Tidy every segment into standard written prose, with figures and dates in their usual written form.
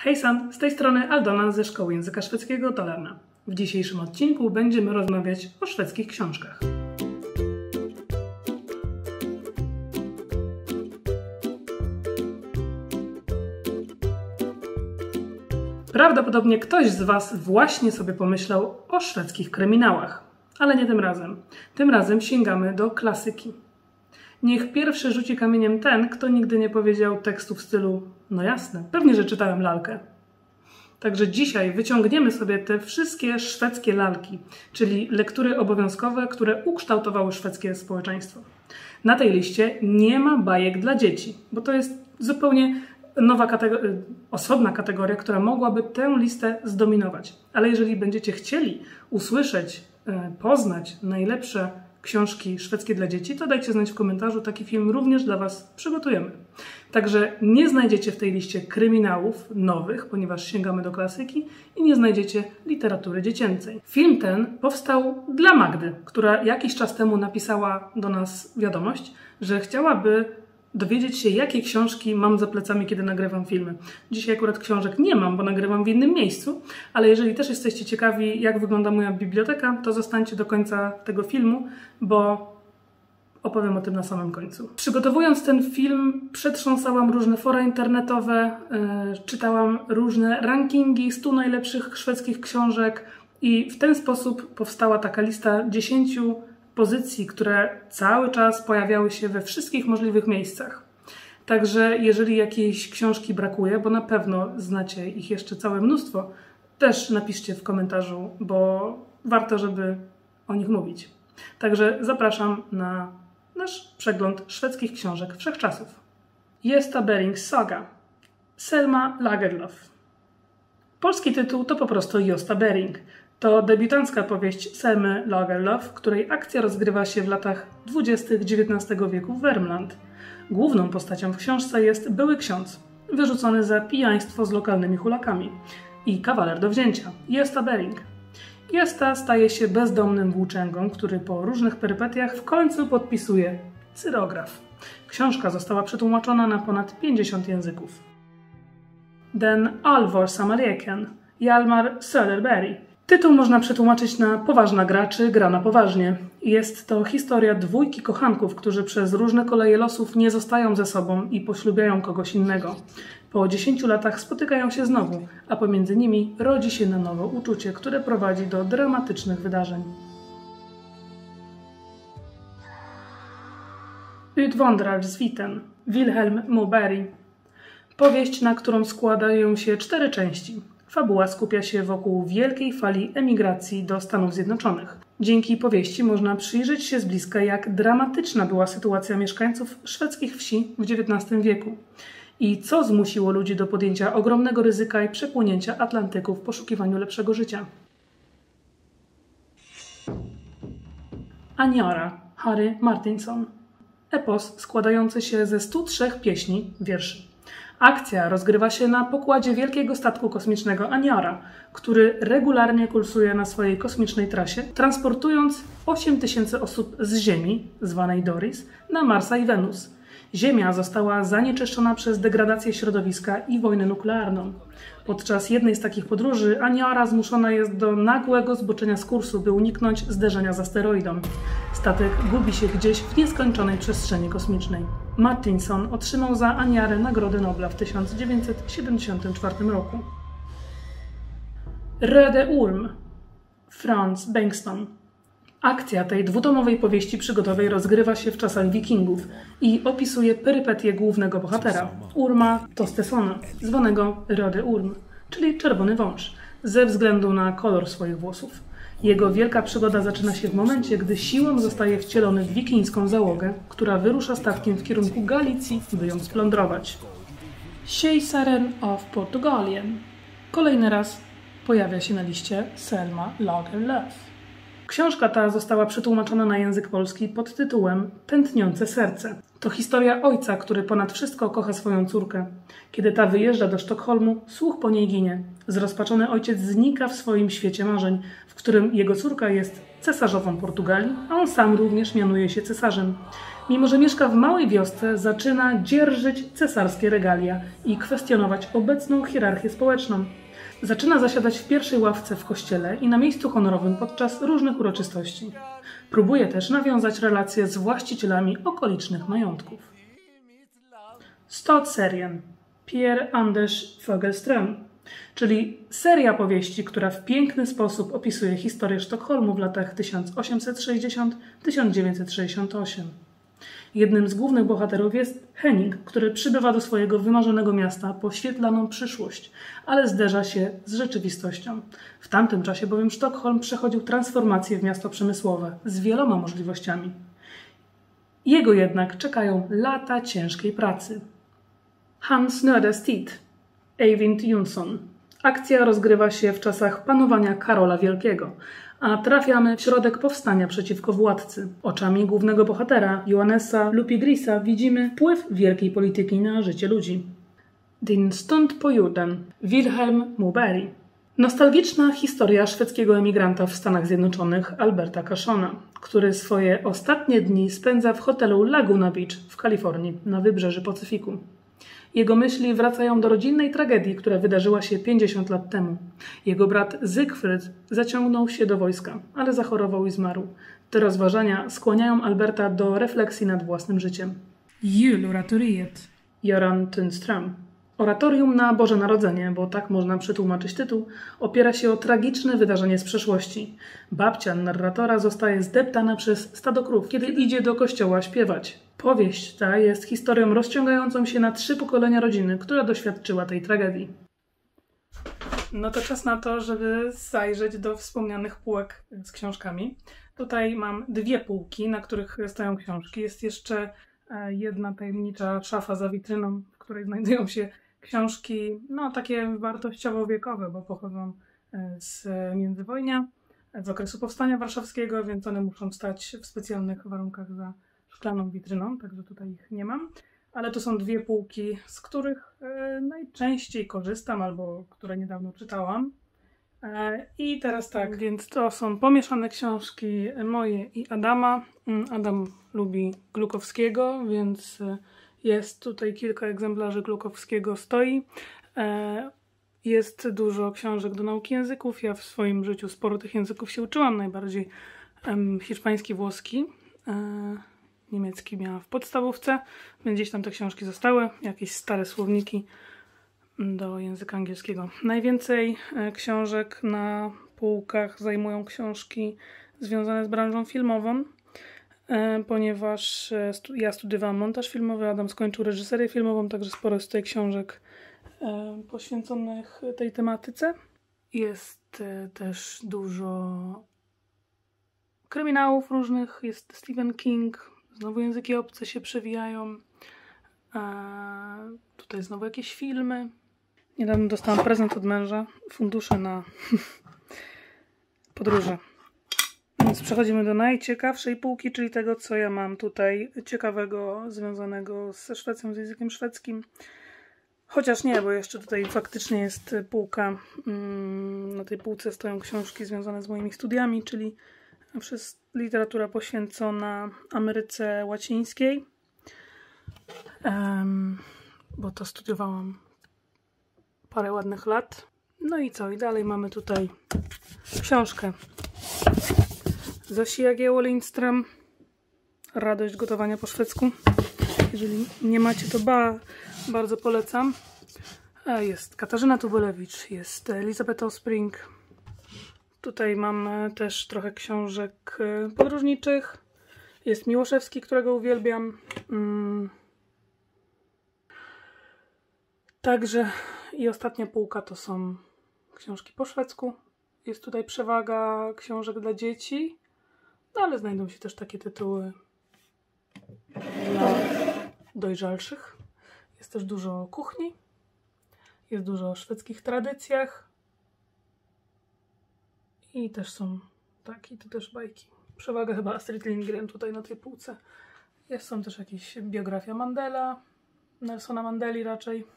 Hejsan, z tej strony Aldona ze Szkoły Języka Szwedzkiego Dalarna. W dzisiejszym odcinku będziemy rozmawiać o szwedzkich książkach. Prawdopodobnie ktoś z Was właśnie sobie pomyślał o szwedzkich kryminałach, ale nie tym razem. Tym razem sięgamy do klasyki. Niech pierwszy rzuci kamieniem ten, kto nigdy nie powiedział tekstu w stylu no jasne, pewnie, że czytałem lalkę. Także dzisiaj wyciągniemy sobie te wszystkie szwedzkie lalki, czyli lektury obowiązkowe, które ukształtowały szwedzkie społeczeństwo. Na tej liście nie ma bajek dla dzieci, bo to jest zupełnie osobna kategoria, która mogłaby tę listę zdominować. Ale jeżeli będziecie chcieli usłyszeć, poznać najlepsze książki szwedzkie dla dzieci, to dajcie znać w komentarzu, taki film również dla Was przygotujemy. Także nie znajdziecie w tej liście kryminałów nowych, ponieważ sięgamy do klasyki, i nie znajdziecie literatury dziecięcej. Film ten powstał dla Magdy, która jakiś czas temu napisała do nas wiadomość, że chciałaby dowiedzieć się, jakie książki mam za plecami, kiedy nagrywam filmy. Dzisiaj akurat książek nie mam, bo nagrywam w innym miejscu, ale jeżeli też jesteście ciekawi, jak wygląda moja biblioteka, to zostańcie do końca tego filmu, bo opowiem o tym na samym końcu. Przygotowując ten film, przetrząsałam różne fora internetowe, czytałam różne rankingi 100 najlepszych szwedzkich książek i w ten sposób powstała taka lista 10 pozycji, które cały czas pojawiały się we wszystkich możliwych miejscach. Także jeżeli jakiejś książki brakuje, bo na pewno znacie ich jeszcze całe mnóstwo, też napiszcie w komentarzu, bo warto, żeby o nich mówić. Także zapraszam na nasz przegląd szwedzkich książek wszechczasów. Gösta Berlings saga. Selma Lagerlöf. Polski tytuł to po prostu Gösta Berling. To debiutancka powieść Selmy Lagerlöf, której akcja rozgrywa się w latach 20. XIX wieku w Värmland. Główną postacią w książce jest były ksiądz, wyrzucony za pijaństwo z lokalnymi hulakami, i kawaler do wzięcia, Gösta Berling. Gösta staje się bezdomnym włóczęgą, który po różnych perypetiach w końcu podpisuje cyrograf. Książka została przetłumaczona na ponad 50 języków. Den allvarsamma leken, Hjalmar Söderberg. Tytuł można przetłumaczyć na poważna gra czy gra na poważnie. Jest to historia dwójki kochanków, którzy przez różne koleje losów nie zostają ze sobą i poślubiają kogoś innego. Po 10 latach spotykają się znowu, a pomiędzy nimi rodzi się na nowo uczucie, które prowadzi do dramatycznych wydarzeń. Utvandrarsviten, Wilhelm Moberg. Powieść, na którą składają się 4 części. Fabuła skupia się wokół wielkiej fali emigracji do Stanów Zjednoczonych. Dzięki powieści można przyjrzeć się z bliska, jak dramatyczna była sytuacja mieszkańców szwedzkich wsi w XIX wieku i co zmusiło ludzi do podjęcia ogromnego ryzyka i przepłynięcia Atlantyku w poszukiwaniu lepszego życia. Aniara, Harry Martinson. Epos składający się ze 103 pieśni, wierszy. Akcja rozgrywa się na pokładzie wielkiego statku kosmicznego Aniara, który regularnie kursuje na swojej kosmicznej trasie, transportując 8000 osób z Ziemi, zwanej Doris, na Marsa i Wenus. Ziemia została zanieczyszczona przez degradację środowiska i wojnę nuklearną. Podczas jednej z takich podróży Aniara zmuszona jest do nagłego zboczenia z kursu, by uniknąć zderzenia z asteroidą. Statek gubi się gdzieś w nieskończonej przestrzeni kosmicznej. Martinson otrzymał za Aniarę Nagrodę Nobla w 1974 roku. Röde Urm, Frans Bengtsson. Akcja tej dwutomowej powieści przygodowej rozgrywa się w czasach Wikingów i opisuje perypetie głównego bohatera, Urma Tostesona, zwanego Röde Urm, czyli czerwony wąż, ze względu na kolor swoich włosów. Jego wielka przygoda zaczyna się w momencie, gdy siłą zostaje wcielony w wikińską załogę, która wyrusza statkiem w kierunku Galicji, by ją splądrować. Kejsaren av Portugalien. Kolejny raz pojawia się na liście Selma Lagerlöf. Książka ta została przetłumaczona na język polski pod tytułem Tętniące serce. To historia ojca, który ponad wszystko kocha swoją córkę. Kiedy ta wyjeżdża do Sztokholmu, słuch po niej ginie. Zrozpaczony ojciec znika w swoim świecie marzeń, w którym jego córka jest cesarzową Portugalii, a on sam również mianuje się cesarzem. Mimo że mieszka w małej wiosce, zaczyna dzierżyć cesarskie regalia i kwestionować obecną hierarchię społeczną. Zaczyna zasiadać w pierwszej ławce w kościele i na miejscu honorowym podczas różnych uroczystości. Próbuje też nawiązać relacje z właścicielami okolicznych majątków. Stadserien Pierre Anders Fogelström, czyli seria powieści, która w piękny sposób opisuje historię Sztokholmu w latach 1860-1968. Jednym z głównych bohaterów jest Henning, który przybywa do swojego wymarzonego miasta po świetlaną przyszłość, ale zderza się z rzeczywistością. W tamtym czasie bowiem Sztokholm przechodził transformację w miasto przemysłowe z wieloma możliwościami. Jego jednak czekają lata ciężkiej pracy. Hans Nödestit, Eyvind Jonsson. Akcja rozgrywa się w czasach panowania Karola Wielkiego, a trafiamy w środek powstania przeciwko władcy. Oczami głównego bohatera, Johannesa Lupigrisa, widzimy wpływ wielkiej polityki na życie ludzi. Din stund på jorden, Wilhelm Moberg. Nostalgiczna historia szwedzkiego emigranta w Stanach Zjednoczonych Alberta Cashona, który swoje ostatnie dni spędza w hotelu Laguna Beach w Kalifornii na wybrzeży Pacyfiku. Jego myśli wracają do rodzinnej tragedii, która wydarzyła się 50 lat temu. Jego brat Siegfried zaciągnął się do wojska, ale zachorował i zmarł. Te rozważania skłaniają Alberta do refleksji nad własnym życiem. Juloratoriet Göran Tunström. Oratorium na Boże Narodzenie, bo tak można przetłumaczyć tytuł, opiera się o tragiczne wydarzenie z przeszłości. Babcia narratora zostaje zdeptana przez stado krów, kiedy idzie do kościoła śpiewać. Powieść ta jest historią rozciągającą się na 3 pokolenia rodziny, która doświadczyła tej tragedii. No to czas na to, żeby zajrzeć do wspomnianych półek z książkami. Tutaj mam 2 półki, na których stoją książki. Jest jeszcze jedna tajemnicza szafa za witryną, w której znajdują się książki, no takie wartościowo-wiekowe, bo pochodzą z międzywojnia, z okresu Powstania Warszawskiego, więc one muszą stać w specjalnych warunkach za szklaną witryną, także tutaj ich nie mam. Ale to są 2 półki, z których najczęściej korzystam albo które niedawno czytałam. I teraz tak, więc to są pomieszane książki moje i Adama. Adam lubi Glukowskiego, więc jest tutaj kilka egzemplarzy Glukowskiego stoi. Jest dużo książek do nauki języków. Ja w swoim życiu sporo tych języków się uczyłam, najbardziej hiszpański, włoski. Niemiecki miałam w podstawówce, więc gdzieś tam te książki zostały. Jakieś stare słowniki do języka angielskiego. Najwięcej książek na półkach zajmują książki związane z branżą filmową, ponieważ ja studiowałam montaż filmowy, Adam skończył reżyserię filmową, także sporo jest tutaj książek poświęconych tej tematyce. Jest też dużo kryminałów różnych, jest Stephen King, znowu języki obce się przewijają. Tutaj znowu jakieś filmy. Niedawno dostałam prezent od męża, fundusze na podróże. Więc przechodzimy do najciekawszej półki, czyli tego, co ja mam tutaj ciekawego, związanego ze Szwecją, z językiem szwedzkim. Chociaż nie, bo jeszcze tutaj faktycznie jest półka. Na tej półce stoją książki związane z moimi studiami, czyli przez literatura poświęcona Ameryce Łacińskiej. Bo to studiowałam parę ładnych lat. No i co? I dalej mamy tutaj książkę Zosi Jagiełło-Lindström. Radość gotowania po szwedzku. Jeżeli nie macie, to bardzo polecam. Jest Katarzyna Tubulewicz, jest Elizabeth Ospring. Tutaj mam też trochę książek podróżniczych. Jest Miłoszewski, którego uwielbiam. Także i ostatnia półka to są książki po szwedzku. Jest tutaj przewaga książek dla dzieci, no ale znajdą się też takie tytuły dla dojrzalszych. Jest też dużo o kuchni, jest dużo o szwedzkich tradycjach i też są takie, to też bajki. Przewaga chyba Astrid Lindgren tutaj na tej półce. Są też jakieś biografia Mandela, Nelsona Mandeli raczej.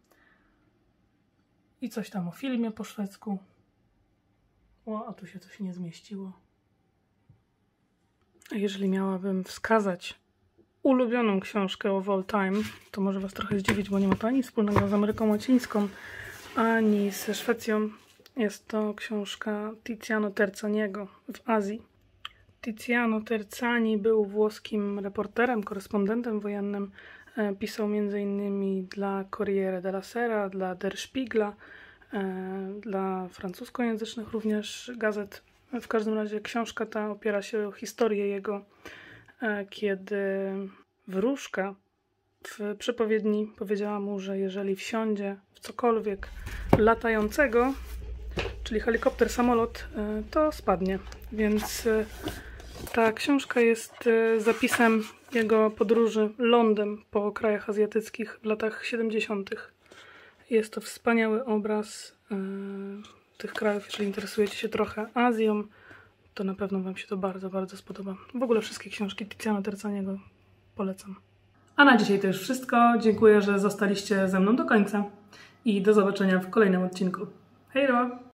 I coś tam o filmie po szwedzku. A tu się coś nie zmieściło. A jeżeli miałabym wskazać ulubioną książkę of all time. To może Was trochę zdziwić, bo nie ma to ani wspólnego z Ameryką Łacińską, ani ze Szwecją. Jest to książka Tiziano Terzaniego w Azji. Tiziano Terzani był włoskim reporterem, korespondentem wojennym. Pisał m.in. dla Corriere della Sera, dla Der Spiegla, dla francuskojęzycznych również gazet. W każdym razie książka ta opiera się o historię jego, kiedy wróżka w przepowiedni powiedziała mu, że jeżeli wsiądzie w cokolwiek latającego, czyli helikopter, samolot, to spadnie. Więc ta książka jest zapisem jego podróży lądem po krajach azjatyckich w latach 70. Jest to wspaniały obraz tych krajów. Jeżeli interesujecie się trochę Azją, to na pewno Wam się to bardzo, bardzo spodoba. W ogóle wszystkie książki Tiziana Terzaniego polecam. A na dzisiaj to już wszystko. Dziękuję, że zostaliście ze mną do końca i do zobaczenia w kolejnym odcinku. Hej!